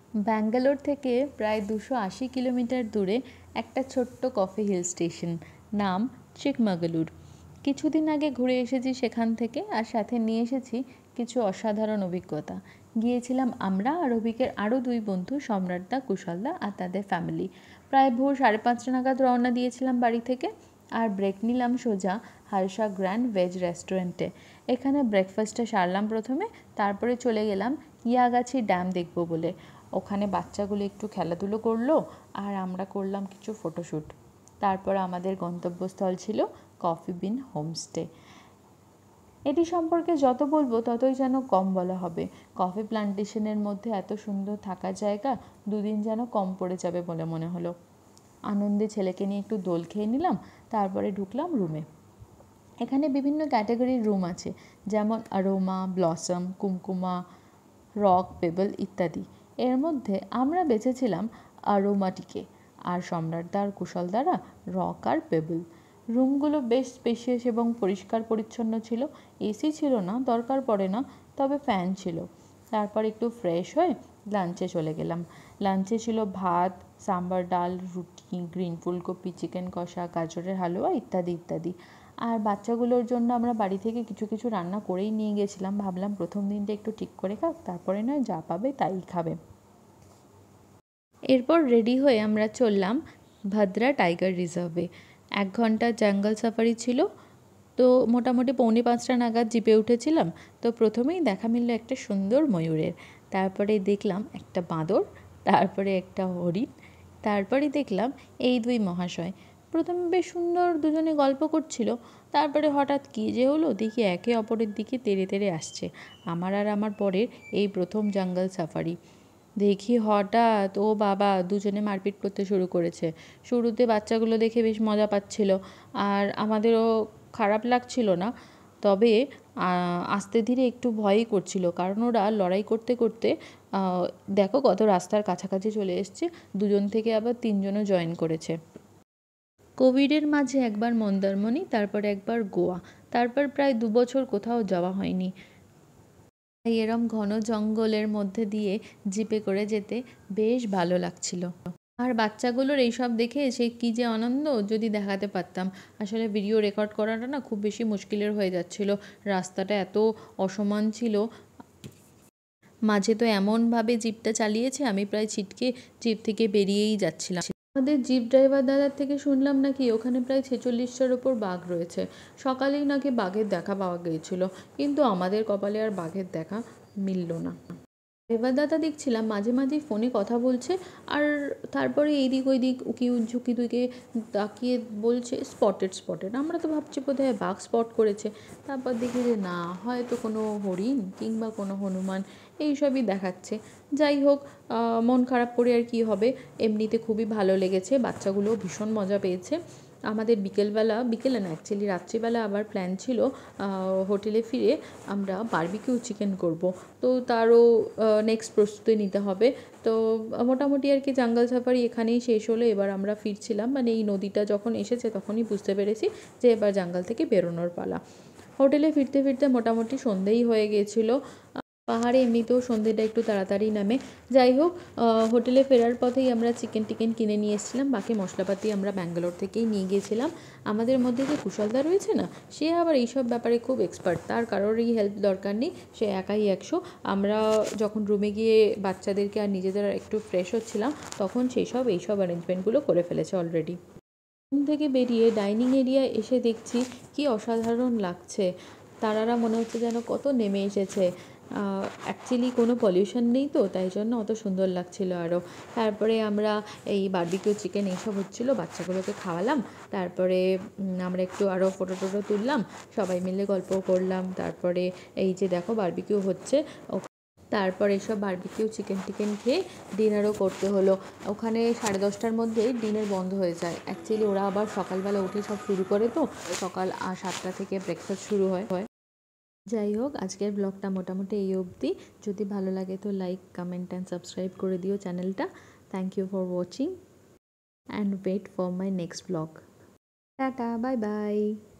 ব্যাঙ্গালোর থেকে প্রায় 280 কিলোমিটার দূরে একটা ছোট্ট কফি হিল স্টেশন, নাম চিকমাগালুর। কিছুদিন আগে ঘুরে এসেছি সেখান থেকে, আর সাথে নিয়ে এসেছি কিছু অসাধারণ অভিজ্ঞতা। গিয়েছিলাম আমরা আর অভিকের আরও 2 বন্ধু, সম্রাটদা, কুশলদা আর তাদের ফ্যামিলি। প্রায় ভোর 5:30 নাগাদ রওনা দিয়েছিলাম বাড়ি থেকে, আর ব্রেক নিলাম সোজা হালসা গ্র্যান্ড ভেজ রেস্টুরেন্টে। এখানে ব্রেকফাস্টটা সারলাম প্রথমে, তারপরে চলে গেলাম ইয়াগাছি ড্যাম দেখব বলে। ওখানে বাচ্চাগুলো একটু খেলাধুলো করলো আর আমরা করলাম কিছু ফটোশ্যুট। তারপর আমাদের গন্তব্যস্থল ছিল কফি বিন হোমস্টে। এটি সম্পর্কে যত বলবো ততই যেন কম বলা হবে। কফি প্লান্টেশনের মধ্যে এত সুন্দর থাকার জায়গা, 2 দিন যেন কম পড়ে যাবে বলে মনে হলো। আনন্দে ছেলেকে নিয়ে একটু দোল খেয়ে নিলাম, তারপরে ঢুকলাম রুমে। এখানে বিভিন্ন ক্যাটাগরির রুম আছে, যেমন aroma, blossom, Kumkuma, rock, pebble ইত্যাদি। এর মধ্যে আমরা বেছেছিলাম অ্যারোমাটিকে, আর সম্রাটদা আর কুশলদারা রক আর পেবল। রুমগুলো বেশ স্পেশিয়াস এবং পরিষ্কার পরিচ্ছন্ন ছিল। এসি ছিল না, দরকার পড়ে না, তবে ফ্যান ছিল। তারপর একটু ফ্রেশ হয়ে লাঞ্চে চলে গেলাম। লাঞ্চে ছিল ভাত, সাম্বার ডাল, রুটি, গ্রিন ফুলকপি, চিকেন কষা, গাজরের হালুয়া ইত্যাদি ইত্যাদি। আর বাচ্চাগুলোর জন্য আমরা বাড়ি থেকে কিছু কিছু রান্না করেই নিয়ে গেছিলাম। ভাবলাম প্রথম দিনটা একটু ঠিক করে খাক, তারপরে নয় যা পাবে তাই খাবে। এরপর রেডি হয়ে আমরা চললাম ভাদ্রা টাইগার রিজার্ভে। 1 ঘন্টার জঙ্গল সাফারি ছিল। তো মোটামুটি 4:45 নাগাদ জিপে উঠেছিলাম। তো প্রথমেই দেখা মিলল একটা সুন্দর ময়ূরের, তারপরে দেখলাম একটা বাঁদর, তারপরে একটা হরিণ, তারপরে দেখলাম এই 2 মহাশয়। প্রথমে বেশ সুন্দর দুজনে গল্প করছিল, তারপরে হঠাৎ কী যে হলো, দেখি একে অপরের দিকে তেড়ে তেড়ে আসছে। আমার আর আমার পরের এই প্রথম জঙ্গল সাফারি। দেখি হঠাৎ ও বাবা, দুজনে মারপিট করতে শুরু করেছে। শুরুতে বাচ্চাগুলো দেখে বেশ মজা পাচ্ছিল, আর আমাদেরও খারাপ লাগছিল না। তবে আস্তে ধীরে একটু ভয়ই করছিল, কারণ ওরা লড়াই করতে করতে দেখো কত রাস্তার কাছাকাছি চলে এসছে। 2জন থেকে আবার 3জনও জয়েন করেছে। কোভিডের মাঝে একবার মন্দারমণি, তারপর একবার গোয়া, তারপর প্রায় 2 বছর কোথাও যাওয়া হয়নি। তাই এরম ঘন জঙ্গলের মধ্যে দিয়ে জিপে করে যেতে বেশ ভালো লাগছিল। আর বাচ্চাগুলোর এইসব দেখে সে কী যে আনন্দ, যদি দেখাতে পারতাম। আসলে ভিডিও রেকর্ড করাটা না খুব বেশি মুশকিলের হয়ে যাচ্ছিল, রাস্তাটা এত অসমান ছিল। মাঝে তো এমনভাবে জিপটা চালিয়েছে, আমি প্রায় ছিটকে জিপ থেকে বেরিয়েই যাচ্ছিলাম। আমাদের জিপ ড্রাইভার দাদার থেকে শুনলাম নাকি ওখানে প্রায় 46টার ওপর বাঘ রয়েছে। সকালেই নাকি বাঘের দেখা পাওয়া গিয়েছিল, কিন্তু আমাদের কপালে আর বাঘের দেখা মিলল না। ড্রাইভার দাদা দেখছিলাম মাঝে মাঝেই ফোনে কথা বলছে, আর তারপরে এইদিক ওইদিক উকি ঝুঁকি দিকে তাকিয়ে বলছে স্পটেড স্পটেড। আমরা তো ভাবছি বোধহয় বাঘ স্পট করেছে। তারপর দেখি যে না, হয়তো কোনো হরিণ কিংবা কোনো হনুমান এইসবই দেখাচ্ছে। যাই হোক, মন খারাপ করে আর কি হবে, এমনিতে খুবই ভালো লেগেছে, বাচ্চাগুলোও ভীষণ মজা পেয়েছে। আমাদের বিকেলে না অ্যাকচুয়ালি রাত্রিবেলা আবার প্ল্যান ছিল হোটেলে ফিরে আমরা বারবিকিউ চিকেন করব। তো তারও নেক্সট প্রস্তুতি নিতে হবে। তো মোটামুটি আর কি জঙ্গল সাফারি এখানেই শেষ হলো। এবার আমরা ফিরছিলাম, মানে এই নদীটা যখন এসেছে তখনই বুঝতে পেরেছি যে এবার জঙ্গল থেকে বেরোনোর পালা। হোটেলে ফিরতে ফিরতে মোটামুটি সন্ধেই হয়ে গিয়েছিল। পাহাড়ে এমনিতেও সন্ধেটা একটু তাড়াতাড়ি নামে। যাই হোক, হোটেলে ফেরার পথেই আমরা চিকেন টিকেন কিনে নিয়ে এসেছিলাম। বাকি মশলাপাতি আমরা ব্যাঙ্গালোর থেকেই নিয়ে গিয়েছিলাম। আমাদের মধ্যে যে কুশলদা রয়েছে না, সে আবার এইসব ব্যাপারে খুব এক্সপার্ট, তার কারোরই হেল্প দরকার নেই, সে একাই 100। আমরা যখন রুমে গিয়ে বাচ্চাদেরকে আর নিজেদের একটু ফ্রেশ হচ্ছিলাম, তখন এইসব অ্যারেঞ্জমেন্টগুলো করে ফেলেছে অলরেডি। রুম থেকে বেরিয়ে ডাইনিং এরিয়ায় এসে দেখছি কি অসাধারণ লাগছে। তারারা মনে হচ্ছে যেন কত নেমে এসেছে। অ্যাকচুয়ালি কোনো পলিউশন নেই, তো তাই জন্য অত সুন্দর লাগছিল আরও। তারপরে আমরা এই বারবিকিউ চিকেন এইসব হচ্ছিলো, বাচ্চাগুলোকে খাওয়ালাম। তারপরে আমরা একটু আরও ফটো টটো তুললাম, সবাই মিলে গল্প করলাম। তারপরে এই যে দেখো বারবিকিউ হচ্ছে, তারপর এসব বারবিকিউ চিকেন টিকেন খেয়ে ডিনারও করতে হলো। ওখানে 10:30টার মধ্যেই ডিনার বন্ধ হয়ে যায়। অ্যাকচুয়ালি ওরা আবার সকালবেলা উঠে সব শুরু করে, তো সকাল 7টা থেকে ব্রেকফাস্ট শুরু হয়। যাই হোক, আজকের ব্লগটা মোটামুটি এই অবধি। যদি ভালো লাগে তো লাইক, কমেন্ট অ্যান্ড সাবস্ক্রাইব করে দিও চ্যানেলটা। Thank you for watching and wait for my next blog. Tata, bye by.